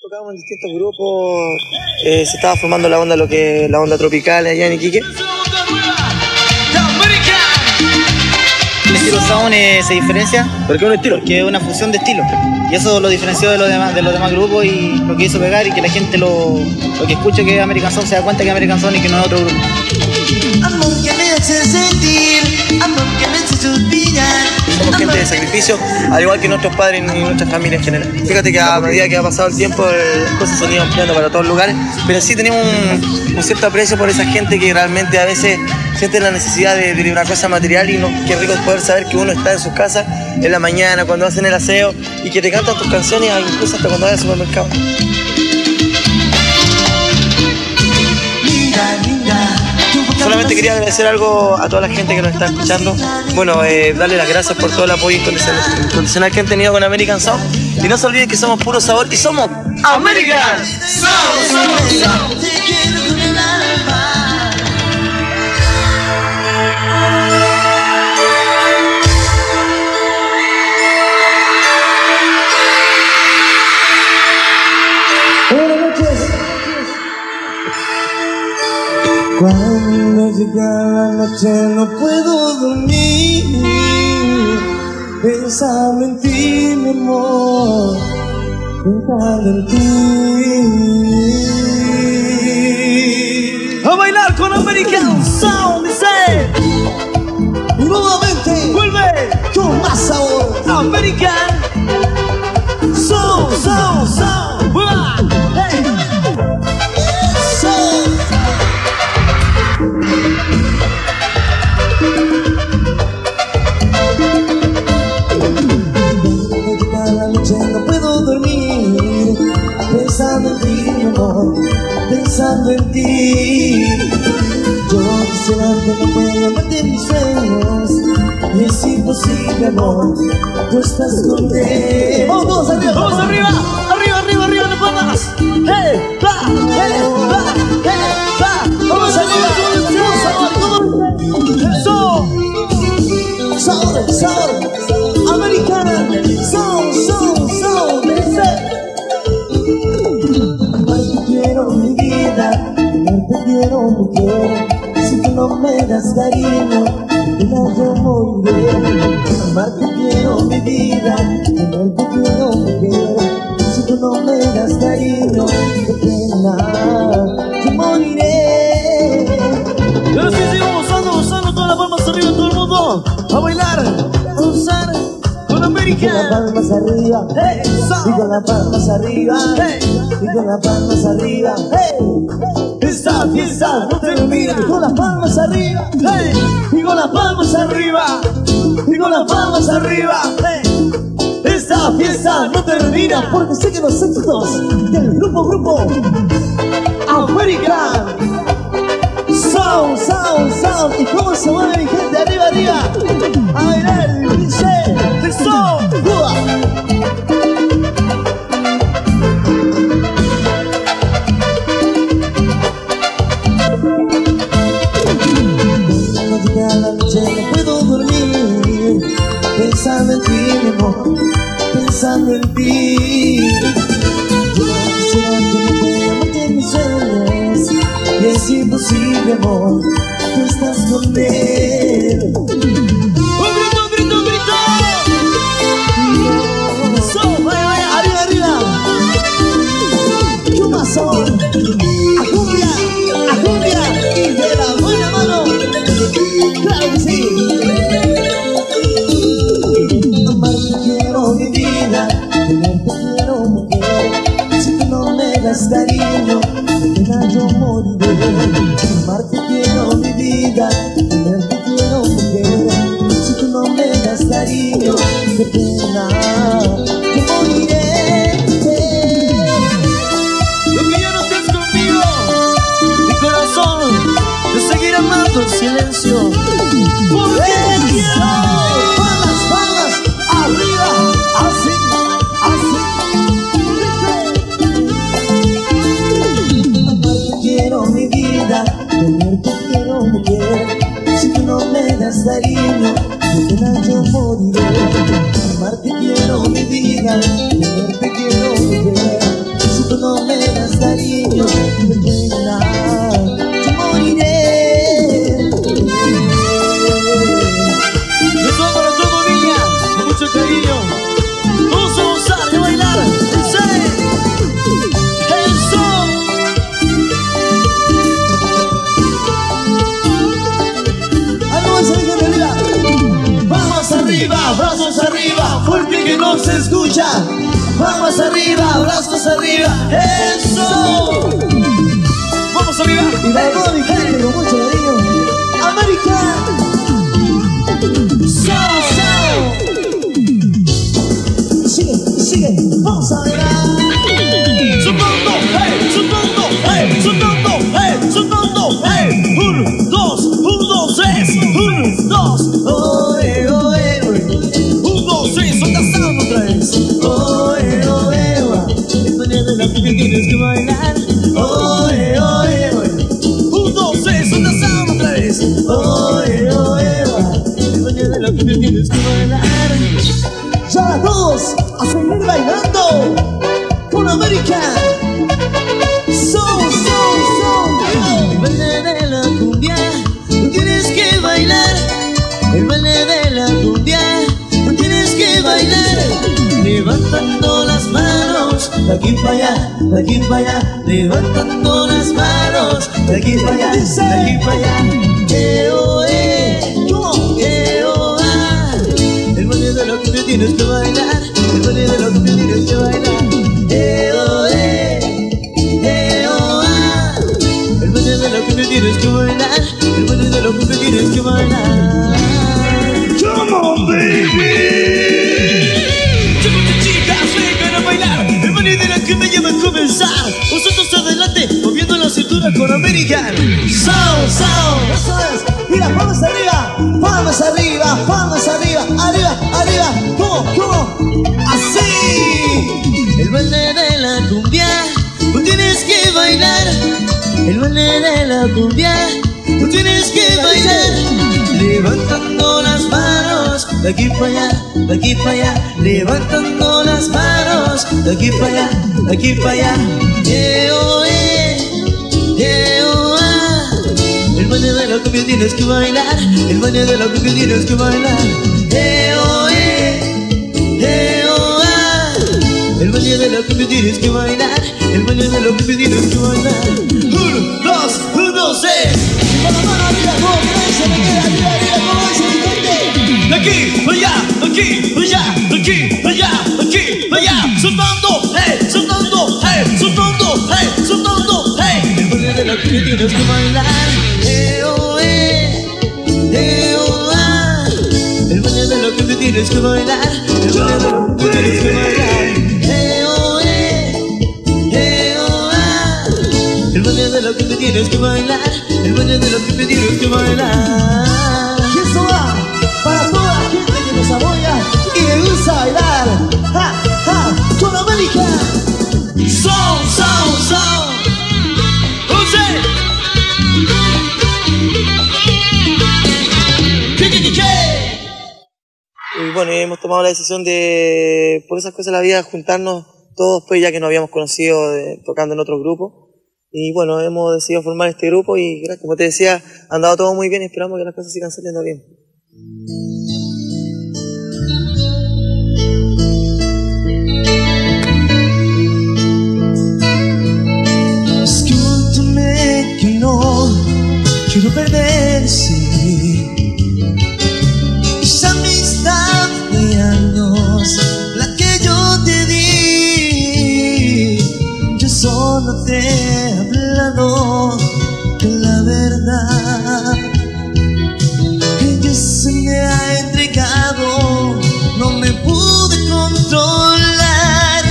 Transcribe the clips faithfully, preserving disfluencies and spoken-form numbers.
Tocábamos en distintos grupos, eh, se estaba formando la onda, lo que la onda tropical allá en Iquique. El estilo Sound eh, se diferencia. ¿Por qué un estilo? Porque es una fusión de estilos. Y eso lo diferenció de los demás, de los demás grupos y lo que hizo pegar y que la gente lo, lo que escuche que es American Sound se da cuenta que es American Sound y que no es otro grupo. Amor que me hace sentir, amor que me hace suspirar. Somos gente de sacrificio, al igual que nuestros padres y nuestra familia en general. Fíjate que a medida que ha pasado el tiempo, las cosas se han ido ampliando para todos los lugares, pero sí tenemos un, un cierto aprecio por esa gente que realmente a veces siente la necesidad de, de una cosa material y no, qué rico es poder saber que uno está en sus casas en la mañana, cuando hacen el aseo y que te cantan tus canciones incluso hasta cuando vas al supermercado. Solamente quería agradecer algo a toda la gente que nos está escuchando. Bueno, eh, darle las gracias por todo el apoyo incondicional que han tenido con American Sound. Y no se olviden que somos puro sabor y somos American Sound, Sound, Sound. Cuando llega la noche no puedo dormir, pensando en ti, mi amor, pensando en ti. A bailar con American Sound, dice. Y nuevamente vuelve con más sabor. American Sound, Sound, Sound. Hey. No puedo dormir, pensando en ti, mi amor, pensando en ti. Yo quisiera tenerte, amarte en mis sueños, y es imposible, amor, tú estás con él. Vamos todos arriba, vamos arriba, arriba, arriba, arriba, no palmas. Hey, va, hey, va, hey, va, vamos arriba, vamos, sabor, sabor, americana, sound, sound, sound, amarte quiero mi vida, amarte quiero mujer. Si tú no me das cariño, yo moriré. Amarte quiero mi vida, amarte quiero mujer. Si tú no me das cariño, qué pena, yo moriré. Pero sí, sigo gozando, gozando, todas las palmas arriba, todo el mundo a bailar, a gozar. Y con las palmas arriba, hey, y con las palmas arriba, hey, y con las palmas arriba, hey. Esta fiesta no termina. Y con las palmas arriba, hey, y con las palmas arriba, y con las palmas arriba, hey. Esta fiesta no termina porque sé que los éxitos del grupo grupo American Sound, Sound, Sound. Y cómo se mueve mi gente arriba, arriba. A bailar, dice, de Sound, Cuba. Cuando llega la noche no puedo dormir, pensando en ti, mi amor, pensando en ti. Yo quisiera tenerte, amarte en mis sueños, y es imposible, amor, tú estás con él. ¡Un grito, un grito, un grito! No. So, vaya, vaya, arriba, arriba. ¿Qué más son? A cumbia, a cumbia, y de la buena mano. ¡Claro que sí! Amarte quiero mi vida, tenerte quiero mujer. Si tú no me das cariño, yo moriré. Amarte quiero mi vida, tenerte quiero mujer. Si tú no me das cariño, qué pena, yo moriré. Lo que ya no estés conmigo, mi corazón te seguirá amando en silencio. Porque te quiero. Palmas, palmas, arriba, así, así. Quiero mi vida, tenerte quiero mujer. Si tú no me das cariño, de pena yo moriré. Amarte quiero mi vida, tenerte quiero mujer. Si tú no cariño, de pena yo moriré. Eso para todo, niña, con mucho cariño. Todos vamos a darle a bailar. ¡Sí! ¡Eso! Algo más arriba, arriba. Vamos arriba, brazos arriba, fuerte que no se escucha. Vamos arriba, brazos arriba. ¡Eso! ¡Vamos arriba! Y para toda mi gente con mucho cariño, América. ¡Sao, sao! Sigue, sigue, vamos a bailar. ¡Soltando, hey! ¡Soltando, hey! ¡Soltando, hey! ¡Soltando, hey! ¡Uno, dos! ¡Un, dos, tres! ¡Un, dos! Oe, oe, oe. ¡Un, dos, tres! ¡Solta sound otra vez! Oe, oe, oe. Es manera de la que tienes que bailar. Oe, oe, oe. ¡Un, dos, tres! ¡Solta sound otra vez! Oe, oe, oe. Es manera de la que tienes que bailar. Ya todos a seguir bailando con América. So, so, so. El baile de la cumbia, tú tienes que bailar. El baile de la cumbia, tú tienes que bailar. Levantando las manos, De aquí para allá, de aquí para allá. levantando las manos, De aquí para allá, de aquí para allá. Eh, oh, eh, ¿Cómo? eh, oh, ah. El baile de la cumbia tienes que bailar. El baile de la cumbia tienes que bailar. Eh, oh, eh, eh, oh, ah. El baile de la cumbia tienes que bailar. El baile de la cumbia tienes que bailar. Come on, baby. Chicos y chicas, vengan a bailar. El baile de la cumbia ya va a comenzar. Vosotros adelante, moviendo la cintura con American. Sound, sound. Eso es. Mira, palmas arriba, palmas arriba, palmas arriba, arriba, arriba. ¿Cómo? ¿Cómo? Así. El baile de la cumbia, tú tienes que bailar. El baile de la cumbia, tú tienes que bailar. Levantando las manos, de aquí para allá, de aquí para allá. Levantando las manos, de aquí para allá, de aquí para allá. Eh, oh, eh, eh, oh, ah. El baile de la cumbia tienes que bailar. El baile de la cumbia tienes que bailar. Eh, oh, eh, eh, oh, ah. El baile de la cumbia tienes que bailar. El baile de la cumbia tienes que bailar. Uno, dos, uno, dos, tres. Y con la mano arriba, como que se me queda arriba, arriba, como dice mi gente. De aquí, para allá, de aquí, para allá, de aquí, para allá, de aquí, para allá. Soltando, hey, soltando, hey, soltando, hey, soltando, hey. El baile de la cumbia tienes que bailar. Eh, oh, eh, eh, oh, ah. El baile de la cumbia tienes que bailar. El baile de la cumbia tienes que bailar. Eh, oh, eh, eh, oh, ah. El baile de la cumbia tienes que bailar. El baile de la cumbia tienes que bailar. Y eso va para toda la gente que nos apoya y le gusta bailar. ¡Ja, ja! ¡Con América! Sound, sound, sound. José. ¿Qué, qué, qué, qué? Y bueno, y hemos tomado la decisión de, por esas cosas de la vida, juntarnos todos, pues ya que nos habíamos conocido de- tocando en otros grupos. Y bueno, hemos decidido formar este grupo y como te decía, ha andado todo muy bien y esperamos que las cosas sigan saliendo bien. Escúchame que no quiero perderse esa amistad de años, la que yo te di. Yo solo te he hablado de la verdad. Ella se me ha entregado, no me pude controlar.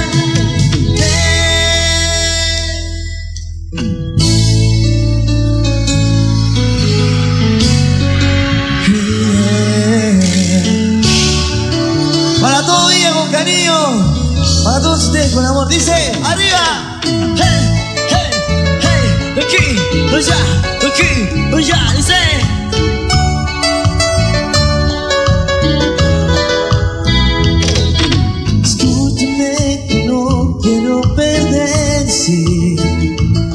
Para todo día con cariño, para todos ustedes con amor. Dice, arriba. Hey, hey, hey, de aquí, de allá, de aquí, de allá, dice. Escúchame que no quiero perderse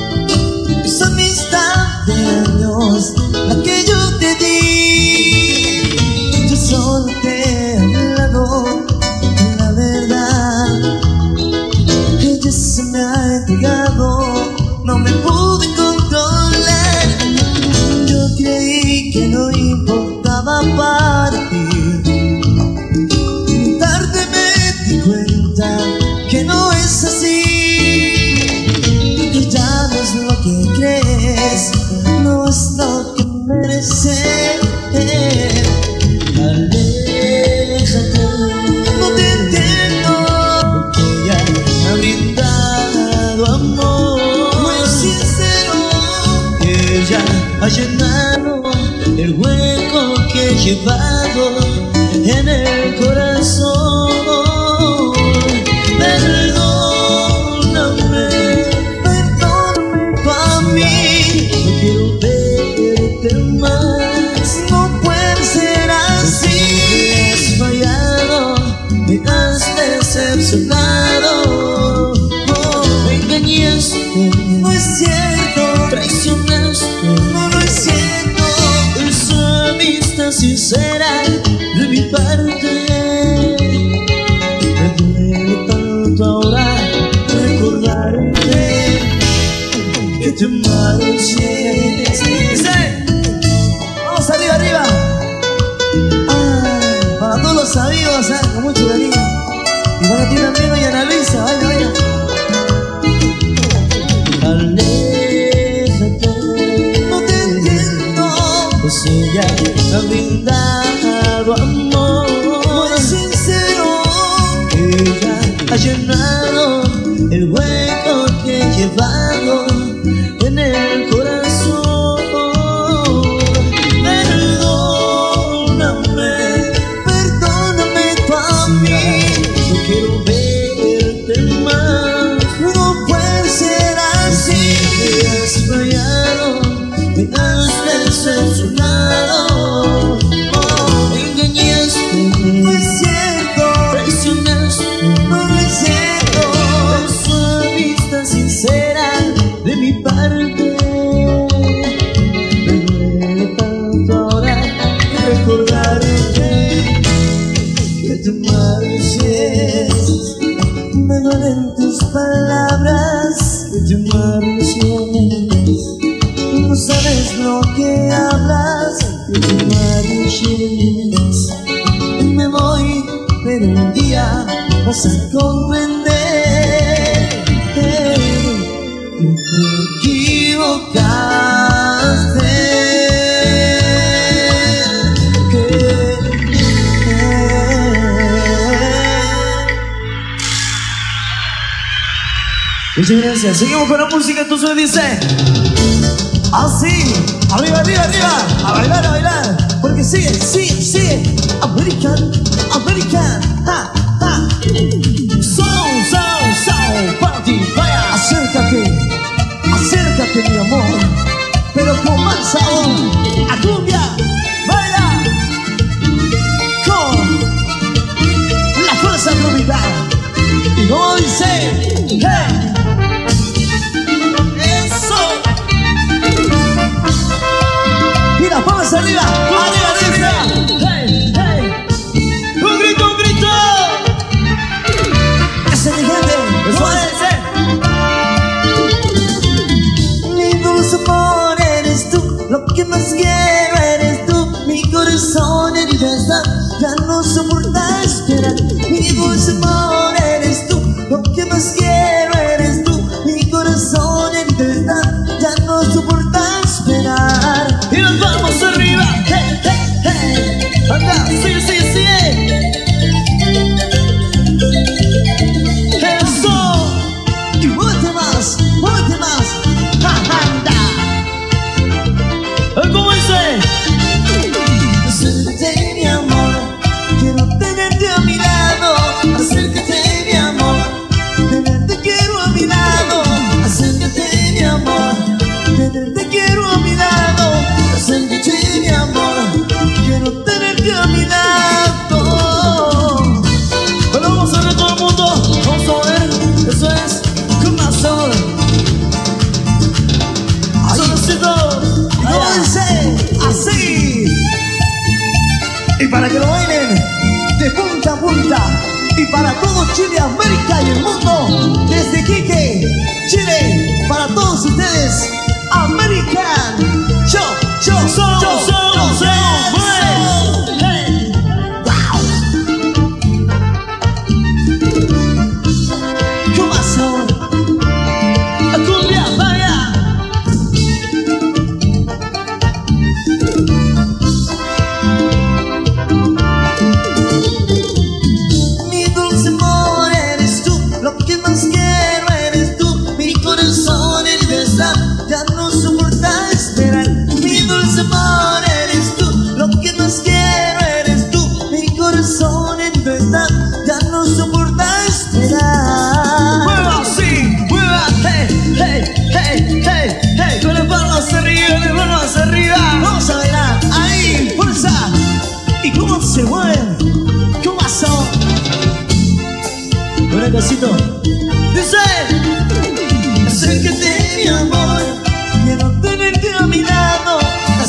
noche se me ha entregado, no me pude controlar. Yo creí que no importaba partir, y tarde me di cuenta que no es así, que ya no es lo que crees, no es lo que mereces. Aléjate, no te entiendo, porque ella me ha brindado amor muy sincero. Ella ha llenado el hueco que he llevado en el corazón. Perdóname, perdóname pa' mí, no quiero verte más, no puede ser así. Me has fallado, me has decepcionado, oh, me engañaste, no es cierto, traicionaste, no lo es cierto. Esa amistad sincera de mi parte. Me duele tanto ahora recordarte que te marché. Vamos arriba, arriba. Ah, para todos los amigos, ¿eh? Con mucho cariño. Y para ti también, y Ana Luisa, vaya, vaya. Aléjate, no te entiendo, pues ella me ha brindado amor muy sincero. Ella ha llenado el hueco que he llevado en el corazón. Perdóname, perdóname tú a mí, no quiero verte más, no puede ser así. Me has fallado, me has decepcionado, oh, me engañaste, no es cierto, traicionaste, no lo es cierto. Esa amistad sincera de mi parte. Me duele tanto ahora recordarte que te marches. Me duelen tus palabras que te marches. No sabes lo que hablas que te marches. Me voy, pero un día vas a comprender que te equivocaste, que, muchas gracias. Seguimos con la música, entonces dice así, arriba, arriba, arriba, a bailar, a bailar, porque sigue, sigue, sigue. American, American, ha, ha. Sound, sound, sound, party, vaya. Acércate, acércate mi amor, pero con más sabor. A cumbia, baila, con la fuerza tropical. Y no dice, hey. Mira, palmas arriba, arriba, arriba. Hey, hey. Un grito, un grito. Ese es mi gente, eso es. Mi dulce amor eres tú, lo que más quiero eres tú. Mi corazón en libertad ya no soporta esperar. Mi dulce amor eres tú, lo que más quiero eres tú. Mi corazón en libertad ya no soporta esperar. Y nos vamos arriba, hey, hey, hey. Anda, sigue, sigue, sigue. Eso. Y muévete más, muévete más. Anda. ¿Cómo dice? Acércate mi amor, quiero tenerte a mi lado. Acércate mi amor, tenerte quiero a mi lado. Acércate mi amor, tenerte quiero a mi lado. Acércate mi amor, quiero tenerte a mi lado. Bueno, vamos a ver todo el mundo, vamos a ver, eso es con más sabor. Solicito, no dice así. Y para que lo bailen de punta a punta, y para todo Chile, América y el mundo, desde Quique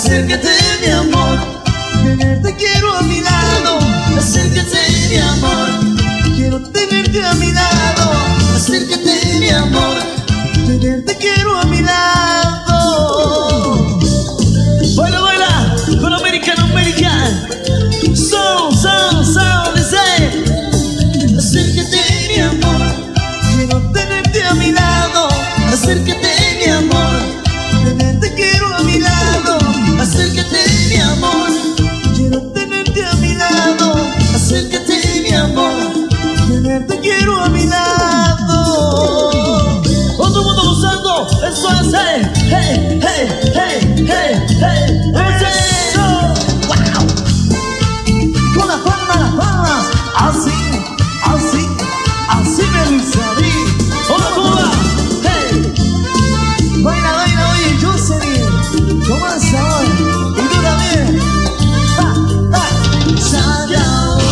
acércate mi amor, tenerte quiero a mi lado. Acércate mi amor, quiero tenerte a mi lado. Acércate mi amor, tenerte quiero a mi lado. Baila, baila, con American, American. Sound, sound, sound, dice. Acércate mi amor, quiero tenerte a mi lado. Acércate mi amor, tenerte quiero a mi lado. Acércate mi amor, quiero tenerte a mi lado. Acércate mi amor, tenerte quiero a mi lado. Todo el mundo gozando, eso es hey, hey, hey, hey, hey, hey, eso. Wow. Con las palmas, las palmas, así, así, así me gusta a mí. Hola, hola, hey. Baila, baila, oye, Jocelyn, ¿cómo es ahora? Y tú también. Ah, ah. Chayao.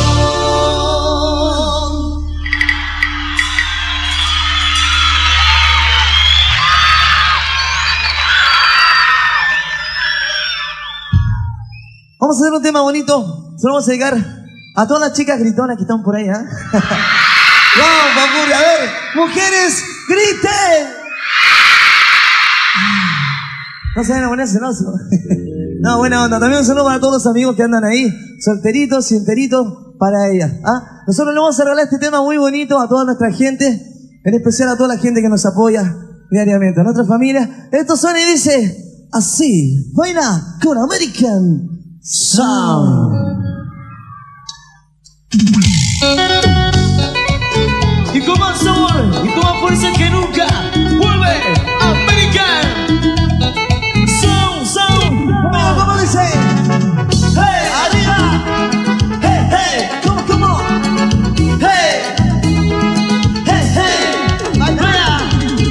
Vamos a hacer un tema bonito. Solo vamos a dedicar a todas las chicas gritonas que están por ahí, ¿ah? ¿eh? ¡Vamos, papuri! A ver, mujeres, griten. No se van a poner celosos. No, buena onda. También un saludo para todos los amigos que andan ahí, solteritos y enteritos, para ellas. ¿Ah? Nosotros le vamos a regalar este tema muy bonito a toda nuestra gente, en especial a toda la gente que nos apoya diariamente, a nuestra familia. Esto suena y dice así. Baila con American Sound. Y con más sabor y con más fuerza que nunca, vuelve American Sound, Sound. Venga, ¿cómo dice? Hey, arriba. Hey, hey, ¿Cómo, cómo? hey, hey, hey. Vaya.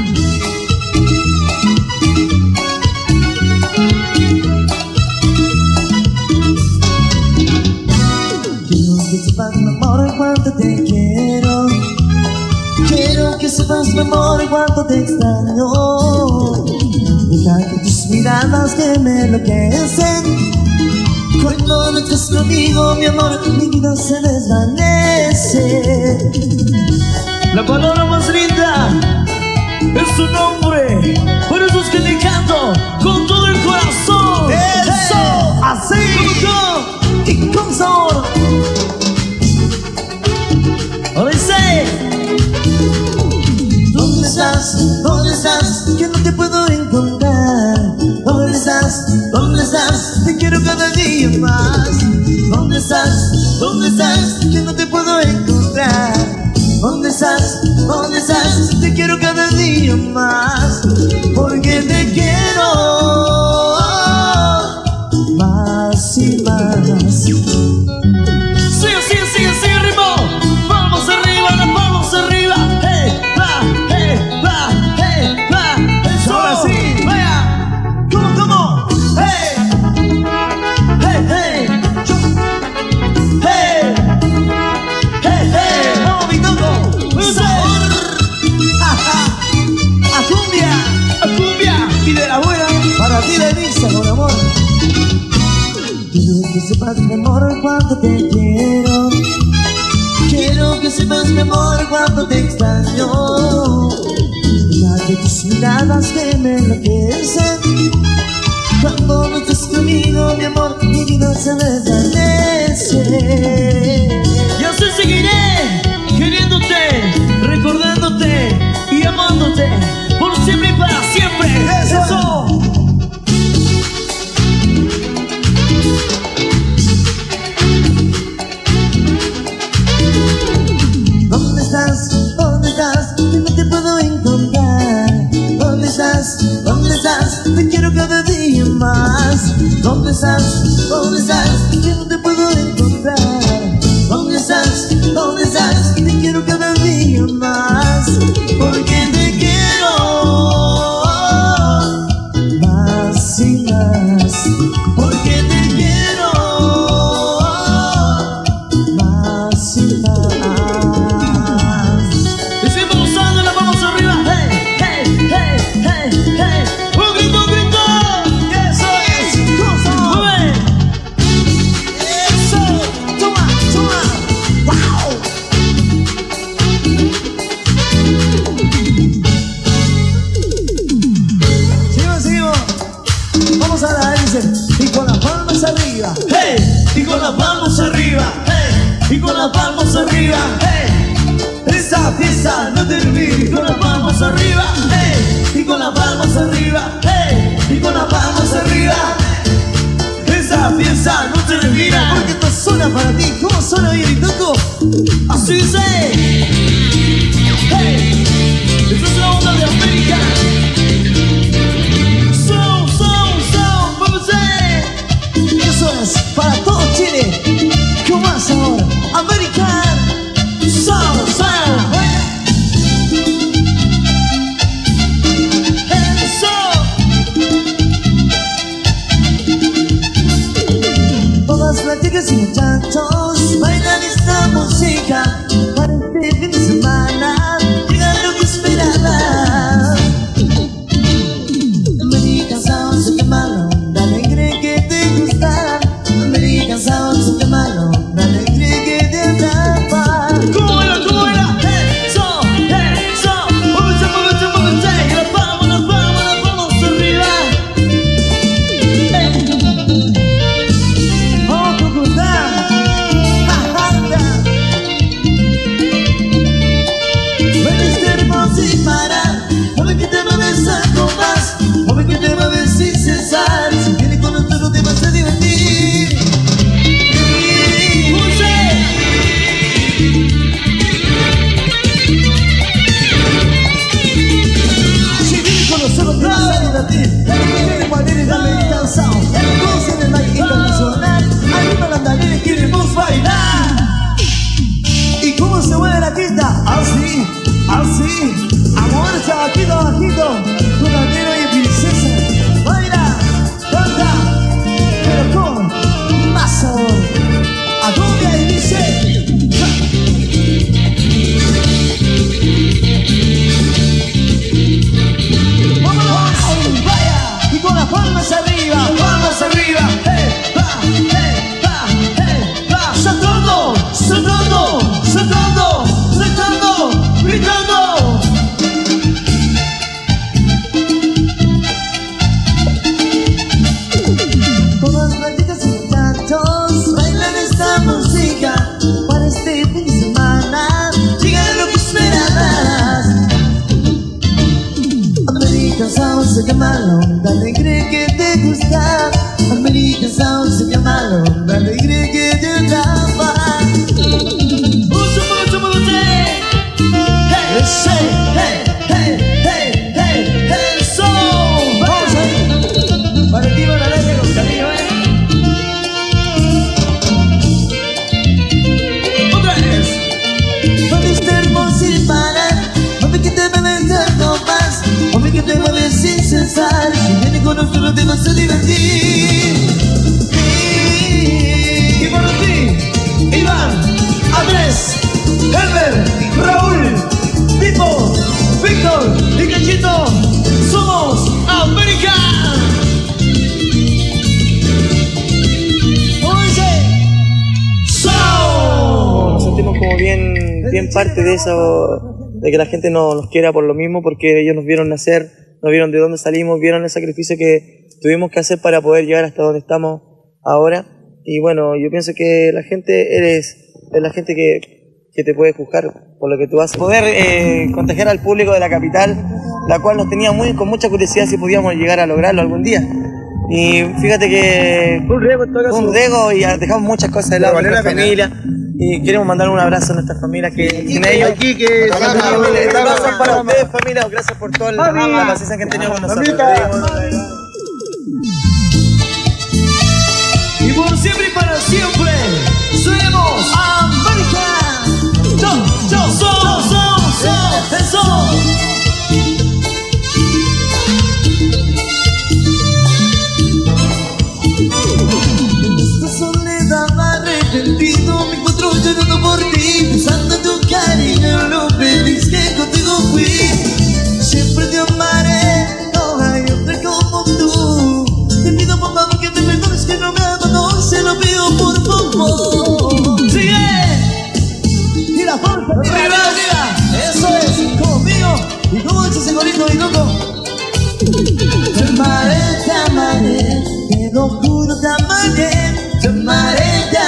Quiero que sepas, mi amor, cuánto te quiero. Quiero que sepas, mi amor, cuánto te extraño. Deja que tus miradas que me enloquecen. Cuando no estás conmigo, mi amor, mi vida se desvanece. La palabra más linda es su nombre. Por eso es que te canto con todo el corazón. ¡Eso! ¡Así! ¡Con ¡Y con sabor! ahora dice. ¿Dónde estás? ¿Dónde estás? Que no te puedo encontrar. ¿Dónde estás? ¿Dónde estás? Te quiero cada día más. ¿Dónde estás? ¿Dónde estás? Que no te puedo encontrar. ¿Dónde estás? ¿Dónde estás? Te quiero cada día más. Porque te quiero más y más. Sigue, sigue, sigue, sigue, ritmo. Vamos arriba, las manos arriba. Hey, va, hey, va, hey, va. Eso. Ahora sí. Vaya. ¿Cómo, cómo? Hey, hey, hey. Hey, hey, hey. ¡Vamos, mi toco! Un sabor. ¡A cumbia! A cumbia. Y de la buena para ti, Denise, con amor. Quiero que sepas, mi amor, cuánto te quiero. Quiero que sepas, mi amor, cuánto te extraño. Deja que tus miradas que me enloquecen. Cuando no estás conmigo, mi amor, mi vida se desvanece. Y así seguiré queriéndote, recordándote y amándote por siempre y para siempre. ¡Eso! ¿Dónde estás? ¿Dónde estás? Que no te puedo encontrar. ¿Dónde estás? ¿Dónde estás? Te quiero cada día más. ¿Dónde estás? ¿Dónde estás? Que no te puedo encontrar. ¿Dónde estás? ¿Dónde estás? Te quiero cada día más. Porque te quiero más y más. Porque te quiero más y más. Y seguimos usando las manos arriba. Hey, hey, hey, hey, hey. Un grito, un grito. ¡Eso es! ¡Cosa! con las palmas arriba, hey, y con las palmas arriba, hey. Esa fiesta no termina. Y con las palmas arriba, hey, y con las palmas arriba, hey, y con las palmas arriba. Esa fiesta no termina. Porque esto suena para ti, ¿cómo suena bien y toco? Así dice. Hey, esta es la onda de América. So, so, so, vamos a. Eso es para todo Chile. Con más sabor, América. So, so, eso. Todas las chicas y muchachos bailan esta música para este fin de semana. Llega lo que esperaba. American Sound, se llama la onda alegre que te gusta. American Sound, se llama la onda alegre que te atrapa. ¿Cómo era? ¿Cómo era? Eso, eso. Muévete, muévete, muévete. Y la palma, la palma, la palma hacia arriba. Oh, Cúcuta. Ven hermoso y para. Mueve que te mueves algo más. Mueve que te mueves sin cesar. Si vienes con nosotros te vas a divertir. Si vienes con nosotros te vas a divertir. Queremos bailar American Sound. Todos en el baile internacional. Arriba las bailarines queremos bailar. ¿Y cómo se mueve la pista? Así, así. A moverse bajito, bajito. Con bandera y princesa. Baila, canta, pero con más sabor. A cumbia y dice. ¡Vámonos! ¡Vaya! Y con las palmas arriba, palmas arriba. ¡Hey, va, hey, va, hey, va! ¡Saltando, saltando, saltando, saltando, gritando! Todas las chicas y muchachos bailan esta música para este fin de semana. Llega lo que esperabas. American Sound se llama la onda alegre que te gusta. American Sound se llama la onda alegre que te atrapa. Mucho, mucho, mucho. Hey, hey, hey, hey, hey, hey, so. Vamos ahí. Para ti, para la de los caminos, eh. Otra vez. Mami, está hermoso y para. Mami, que te mueves algo más. Mami, que te mueves sin cesar. Si vienes con nosotros te vas a divertir. Y para ti, Iván, Andrés, Herbert, Raúl, Pipo, Víctor y Cachito, somos América. Nos sentimos como bien, bien parte de eso, de que la gente no, nos quiera por lo mismo, porque ellos nos vieron nacer, nos vieron de dónde salimos, vieron el sacrificio que tuvimos que hacer para poder llegar hasta donde estamos ahora. Y bueno, yo pienso que la gente eres, es la gente que, que te puede juzgar por lo que tú haces. Poder eh, contagiar al público de la capital, la cual nos tenía muy, con mucha curiosidad si podíamos llegar a lograrlo algún día. Y fíjate que Un riesgo en todo caso. un riesgo y dejamos muchas cosas de lado con nuestra familia. Y queremos mandar un abrazo a nuestras familias que sin ellos. Aquí que Este abrazo es para ustedes, familia. Gracias por toda la, la paciencia que han tenido con nosotros. Y por siempre y para siempre seremos América. Yo, yo, so, so, so, eso. Esta soledad arrepentido me encuentro llorando por ti, pensando en tu cariño, lo feliz que contigo fui. Siempre te amaré, no hay otra como tú. Te pido por favor que me perdones, que no me abandones, se lo pido por favor. ¡Sigue! Y la fuerza arriba, arriba. Eso es, conmigo y como ese gorito y loco. Te amaré, te amaré, te lo juro, te amaré, te amaré, te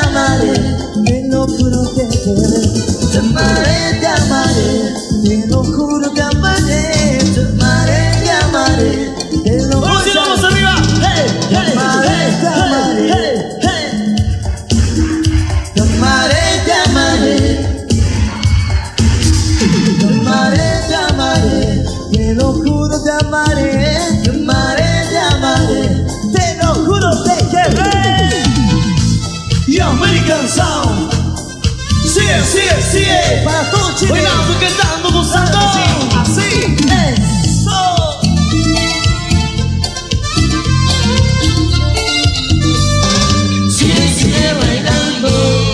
amaré, te amaré, te amaré. Te lo juro, te querré. Y American Sound. Sigue, sigue, sigue. Para todo Chile. Bailando, cantando, gozando. Así, así. Eso. Sigue, sigue bailando.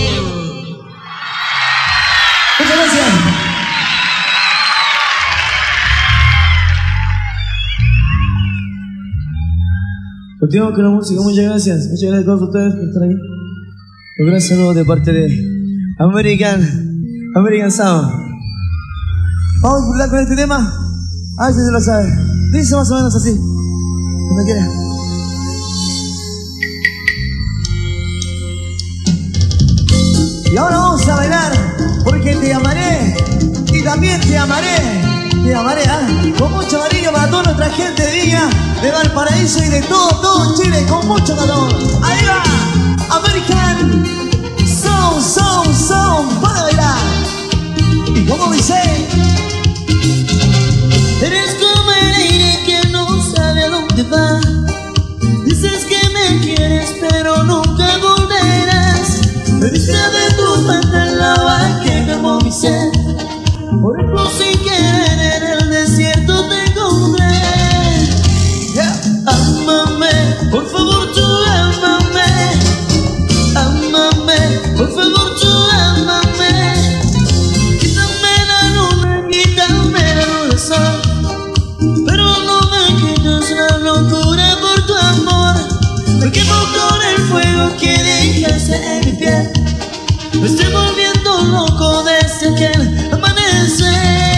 Muchas gracias. Continuamos con la música, muchas gracias. Muchas gracias a todos ustedes por estar ahí. Un gran saludo de parte de American, American Sound. Vamos a burlar con este tema. A ver si se lo sabe. Dice más o menos así. Cuando quiera. Y ahora vamos a bailar porque te amaré y también te amaré. Te amaré, ¿ah? Con mucho cariño para toda nuestra gente de Viña, de Valparaíso y de todo, todo Chile, con mucho calor. Ahí va, American Sound, Sound, Sound, para bailar. Y como dice, eres como el aire que no sabe a dónde va. Dices que me quieres pero nunca volverás. Me diste de tu pata el agua que calmó mi sed. Por eso sin querer en el desierto te encontré. Yeah. Ámame, por favor tú ámame. Ámame, por favor tú ámame. Quítame la luna, quítame la luna sol. Pero no me quites la locura por tu amor. Me quemo con el fuego que dejaste en mi piel. Me estoy volviendo loco desde aquel amanecer.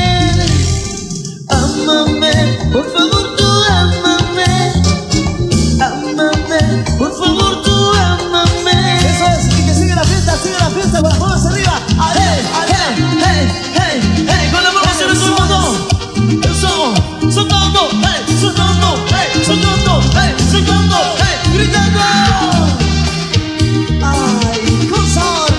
Ámame, por favor tú ámame. Ámame, por favor tú ámame. Eso es, y que sigue la fiesta, sigue la fiesta con las manos arriba. ¡Ale, ale, hey, hey, hey! Con las manos en el mundo. Eso, sonando, hey, sonando, hey, sonando, hey, sonando, hey, gritando. Ay, con sabor.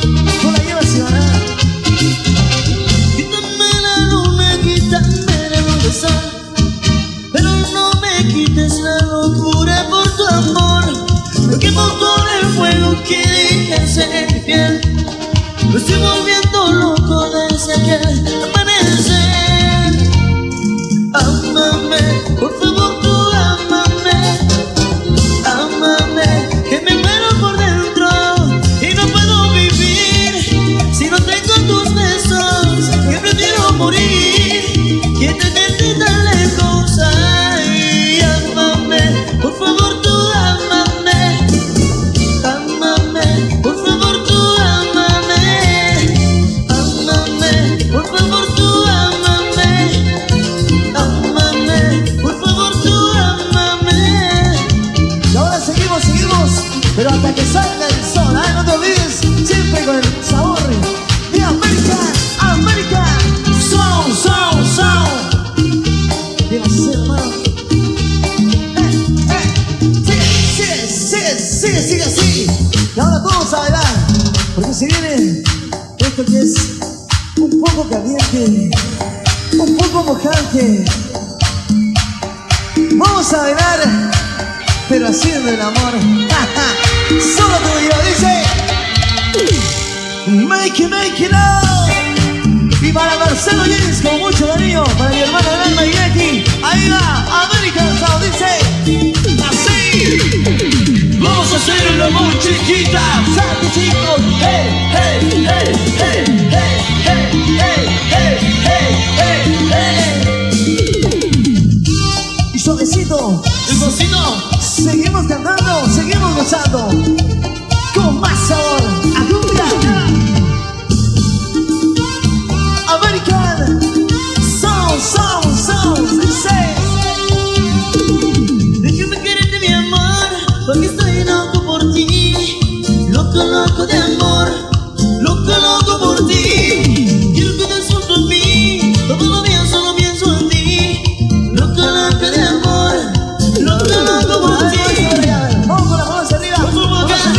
Pero no me quites la locura por tu amor. Me quemo con el fuego que dejaste en mi piel. Me estoy volviendo loco desde aquel amanecer. Ámame, por favor tú ámame. Ámame, que me muero por dentro y no puedo vivir si no tengo tus besos. Que prefiero morir que tenerte tan lejos. Ay, ámame, por favor tú ámame. Ámame, por favor tú ámame. Ámame, por favor tú ámame. Ámame, por favor tú ámame. Y ahora seguimos, seguimos, pero hasta que salga el sol, ¿eh? No te olvides, siempre con el sabor de América, América. Sound, sound, sound. ¿Qué va a hacer, hermano? Eh, eh. Sigue, sigue, sigue, sigue así. Y ahora todos a bailar, porque se viene esto que es un poco caliente, un poco mojante. Vamos a bailar, pero haciendo el amor. Solo tú y yo, dice. Make it, make it up. Y para Marcelo James con mucho cariño, para mi hermana Alma y Becky. Ahí va, American Sound, dice así. Vamos a hacer el amor, chiquita. Salte, chicos. Hey, hey, hey, hey, hey, hey, hey, hey, hey, hey, hey. Y suavecito, despacito. Seguimos cantando, seguimos gozando. Con más sabor, a cumbia. American Sound, Sound, Sound, dice. Déjame quererte mi amor, porque estoy loco por ti. Loco, loco de amor, loco, loco por ti. Quiero que estés junto a mí, todos los días solo pienso en ti. Loco, loco de amor, loco, loco por ti. Vamos con las manos arriba, vamos a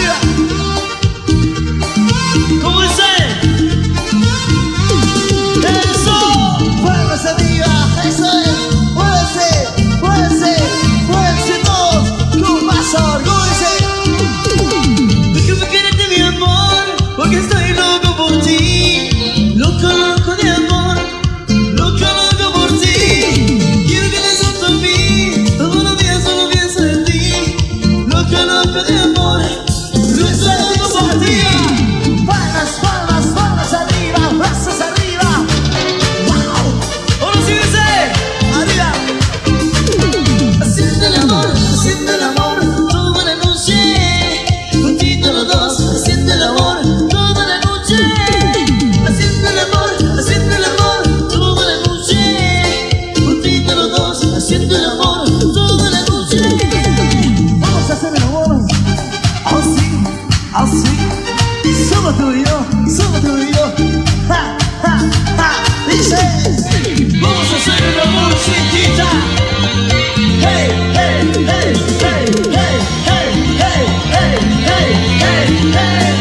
haciendo el amor toda la noche. Vamos a hacer el amor así, así. Solo tú y yo, solo tú y yo. Ja, ja, ja. Dices, Vamos a hacer el amor, chiquita. Hey, hey, hey, hey, hey, hey, hey, hey, hey, hey, hey.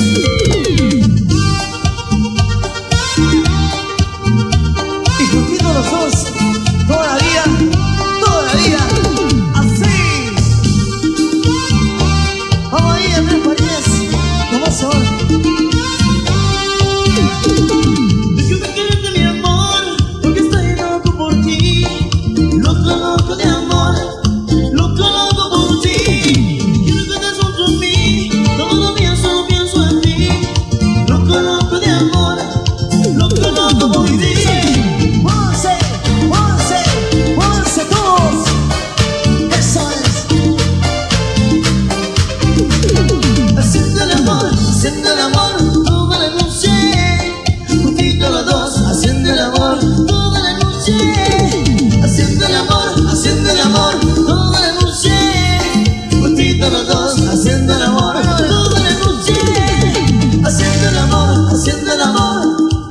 y juntitos los dos, todavía, todavía, así. Vamos ahí, Andrés Farías, ¿cómo son? Déjame quererte, mi amor, porque estoy loco por ti. Loco, loco de amor, loco, loco por ti. Quiero que estés junto a mí, todo lo mío solo pienso en ti. Loco, loco de amor, loco, loco por ti. Once, once, once, todos. Eso es. Haciendo el amor, haciendo el amor toda la noche. Juntitos los dos, haciendo el amor toda la noche. Haciendo el amor, haciendo el amor toda la noche. Juntitos los dos, haciendo el amor toda la noche. Haciendo el amor, haciendo el amor.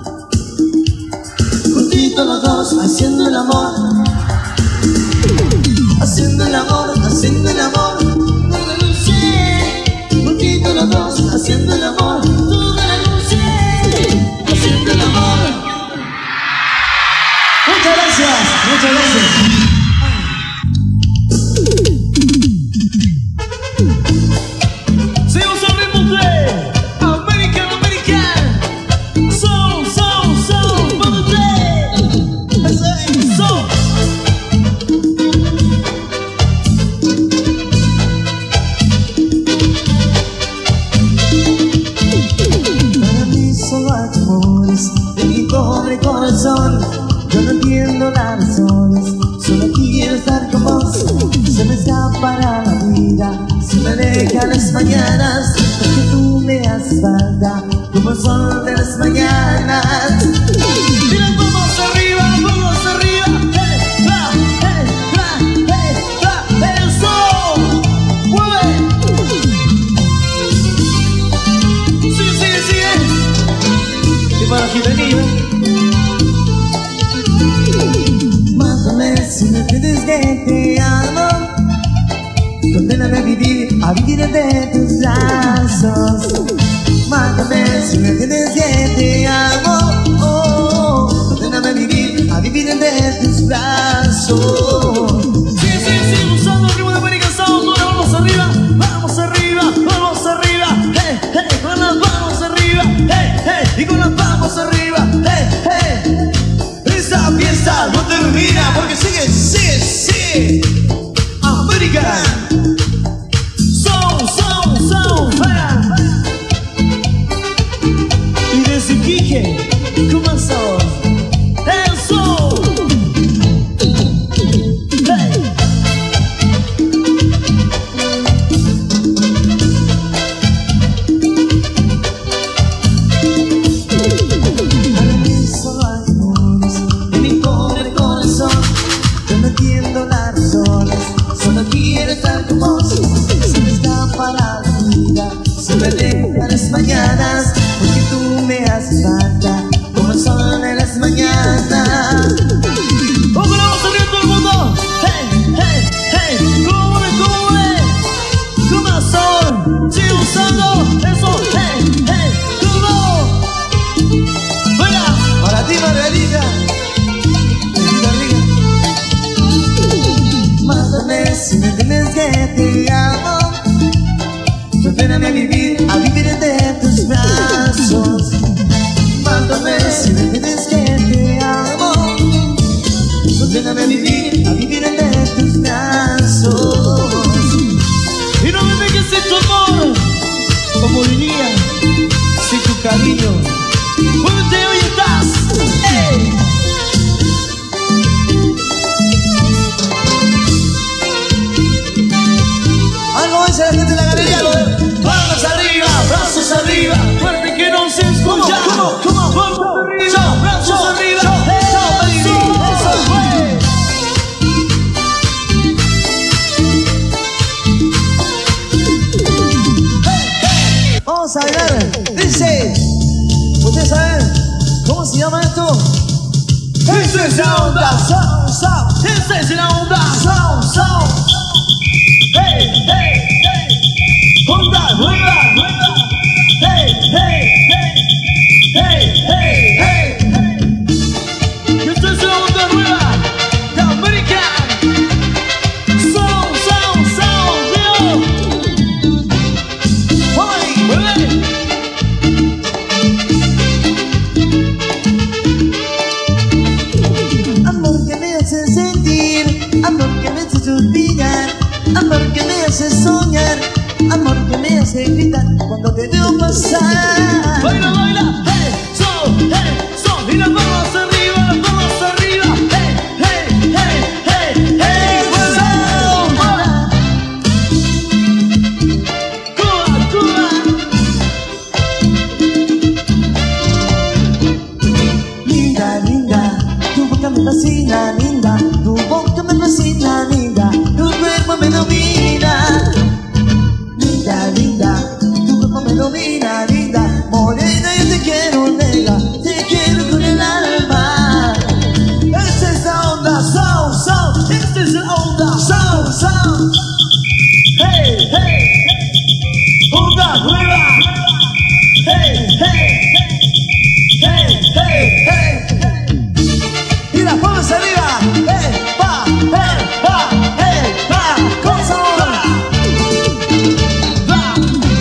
Juntitos los dos, haciendo el amor. Haciendo el amor, haciendo el amor toda la noche. Juntitos los dos, haciendo el amor toda la noche. Haciendo el amor. Muchas gracias, muchas gracias. Seguimos al ritmo de American, American. Soul, soul, soul, vamos de soul. Para mí solo hay amores de mi pobre corazón. Yo no entiendo las razones, solo quiero estar con vos. Se me escapará la vida, se me dejan las mañanas, porque tú me haces falta como el sol de las mañanas. Mira, vamos arriba, vamos arriba. Hey, va, hey, va, hey, va, el soul. Mueve. Sigue, sigue, sigue. Y para Gitanillo, mátame si me pides que te amo. Conténame a vivir, a vivir de tus brazos. Mátame si me pides que te amo. Oh, conténame a vivir, a vivir de tus brazos. Sigue, sigue, sigue usando el ritmo de American Soul. Ahora vamos arriba, vamos arriba, vamos arriba. Hey, hey, con las manos arriba. Hey, hey, y con las manos arriba. Hey, hey. Esta fiesta no termina porque sigue, sigue, sigue. American Soul, soul, soul, fuera. Y desde Quique comenzó el soul. Hey. Para mí solo hay amores de mi pobre corazón. Yo no entiendo las razones, solo quiero estar con vos. Se me escapa la vida, se me dejan las mañanas, porque tú me haces falta como el sol en las mañanas. ¿Cómo le vamos a abrir a todo el mundo? Hey, hey, hey, ¿cómo le, cómo le? Comenzó, sigue usando eso. Hey, hey, ¿cómo? Fuera. Para ti, Margarita, Margarita. Mátame si me tienes que te amo. Conténame a vivir, a vivir de tus brazos. Mátame si me tienes que te amo. ¿Ustedes saben cómo se llama esto? Esa es la onda. Sound, sound. Esa es la onda. Sound, sound. Hey, hey, hey. Onda nueva, nueva. Hey, hey, hey. Hey, hey, hey. Y esta es la onda nueva de American. Sound, sound, sound, Leo. Hoy, Mueve. amor que me hace sentir, amor que me hace suspirar, amor que me hace soñar, amor que me hace gritar cuando te veo pasar. Baila, baila, hey, so, hey, so. Y las manos arriba, las manos arriba. Hey, hey, hey, hey, hey. Sound. Cuba, Cuba. Linda, linda, tu boca me fascina, linda, tu boca me fascina, linda, tu cuerpo me domina. Linda, linda, tu cuerpo me domina, linda, morena yo te quiero, nega, te quiero con el alma. Esta es la onda, sound, sound, Esta es la onda. sound, sound. Hey, hey, hey. Onda nueva. Hey, hey, hey, hey, hey. Y las palmas arriba, eh, pa, eh, pa, eh, pa, con sabor. Va.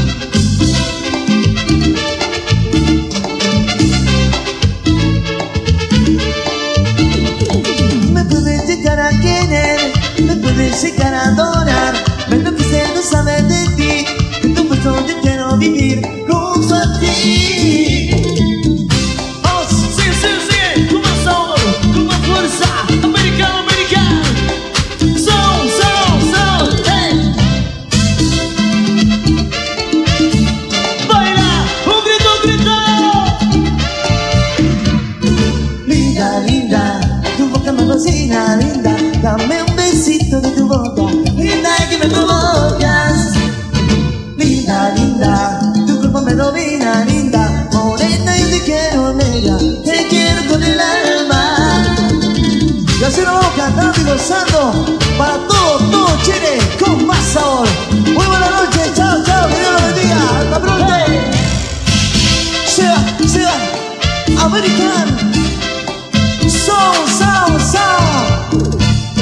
Me puedes llegar a querer, me puedes llegar a adorar, me enloquece no saber de ti, que tu beso yo quiero vivir junto a ti. Vamos, sigue, sigue, sigue. Con más sabor, con más fuerza. Americano, americano. Sound, sound, sound. Hey. Baila, un grito, un grito. Linda, linda, tu boca me fascina, linda, dame un besito de tu boca, linda que me provocas. Linda, linda, tu cuerpo me domina, linda, morena y te quiero, negra, te quiero con el alma. Y así nos vamos cantando y gozando para todo, todo Chile con más sabor. Muy buenas noches, chao, chao, que Dios los bendiga, hasta pronto. Sea, sea, American. Sound, sound, sound.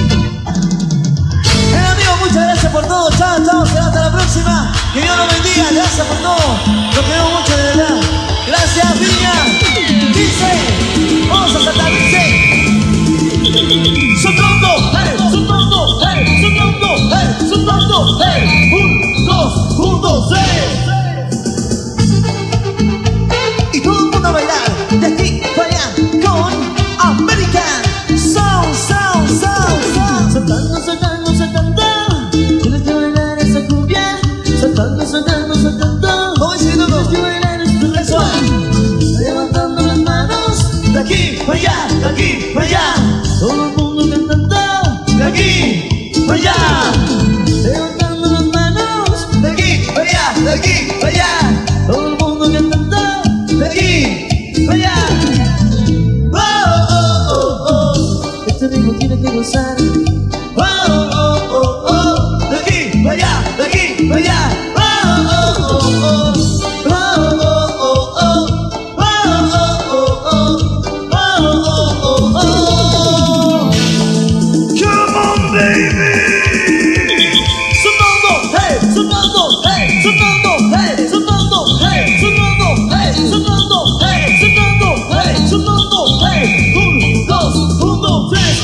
Eh, amigos, muchas gracias por todo. Chao, chao, será hasta la próxima. Que Dios los bendiga. Gracias por todo. Los queremos mucho, de verdad. Gracias, Viña. Dice, vamos a saltar, dice. Soltando, hey, soltando, hey, soltando, hey, soltando, hey. Un, dos, un, dos, seis. Y todo el mundo a bailar de aquí para allá con American. Sound, sound, sound, sound. Saltando, saltando, saltando. Tienes que bailar esa cumbia. Saltando, saltando, saltando. ¿Cómo dice Tienes que todo? bailar esta canción. Levantando las manos. De aquí para allá, de aquí para allá. Todo el mundo cantando. De aquí para allá. Levantando las manos. De aquí para allá, de aquí para allá. Todo el mundo cantando. De aquí para allá. Oh, oh, oh, oh. Este ritmo tiene que gozar. Oh, oh, oh, oh. De aquí para allá, de aquí para allá. Oh, oh, oh, oh. Oh, oh, oh, oh. Oh, oh, oh, oh. Oh, oh, oh, oh. Come on, baby. Sonando, hey, sonando, hey, sonando, hey, sonando, hey, sonando, hey, sonando, hey, sonando, hey, sonando, hey. Un, dos, un, dos, tres.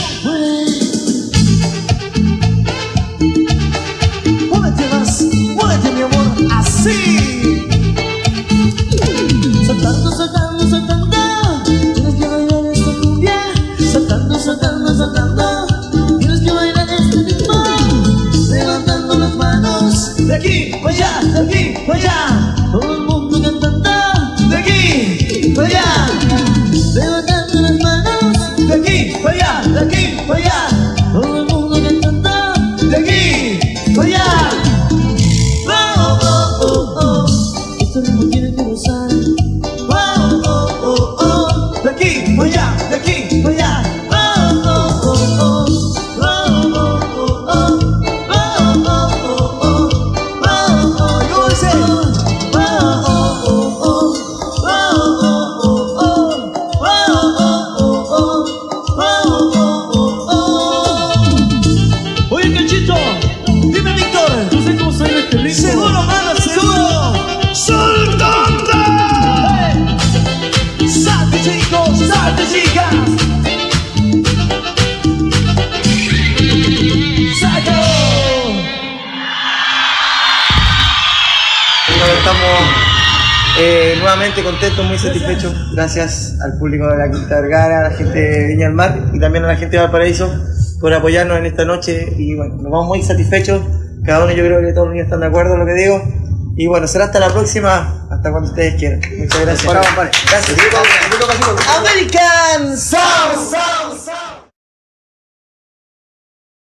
Muévete más, muévete mi amor, así. Saltando, saltando, saltando. Tienes que bailar esta cumbia. Saltando, saltando, saltando. Tienes que bailar este ritmo. Levantando las manos. De aquí para allá, de aquí para allá. Todo el mundo cantando. De aquí para allá. Levantando las manos. De aquí para allá, de aquí para allá. Todo el mundo cantando. De aquí para allá. Oh, oh, oh, oh. Este ritmo tiene que gozar. Oh, oh, Eh, nuevamente contento, muy satisfecho. Gracias al público de la Quinta Vergara, a la gente de Viña del Mar y también a la gente de Valparaíso por apoyarnos en esta noche. Y bueno, nos vamos muy satisfechos. Cada uno, yo creo que todos los niños están de acuerdo en lo que digo. Y bueno, será hasta la próxima, hasta cuando ustedes quieran. Muchas gracias. Gracias. Gracias. American Sound Sound.